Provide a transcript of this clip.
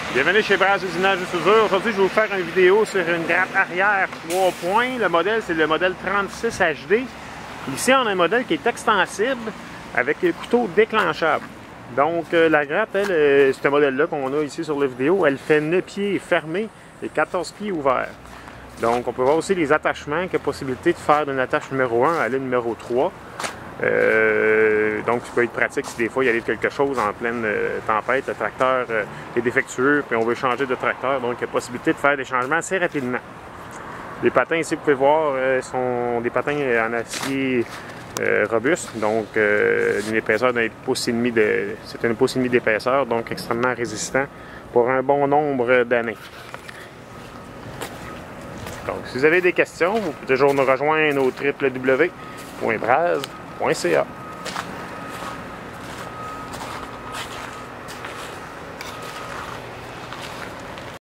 Bienvenue chez Bras Usinage Isuzu. Aujourd'hui, je vais vous faire une vidéo sur une gratte arrière 3 points. Le modèle, c'est le modèle 36 HD. Ici, on a un modèle qui est extensible avec les couteaux déclenchables. Donc, la gratte, elle, ce modèle-là qu'on a ici sur la vidéo, elle fait 9 pieds fermés et 14 pieds ouverts. Donc, on peut voir aussi les attachements, qu'il y a possibilité de faire d'une attache numéro 1 à la numéro 3. Donc, ça peut être pratique si des fois il arrive quelque chose en pleine tempête, le tracteur est défectueux, puis on veut changer de tracteur, donc il y a possibilité de faire des changements assez rapidement. Les patins ici, vous pouvez voir, sont des patins en acier robuste, donc une épaisseur d'un pouce et demi c'est un pouce et demi d'épaisseur, donc extrêmement résistant pour un bon nombre d'années. Donc, si vous avez des questions, vous pouvez toujours nous rejoindre au www.braz.ca.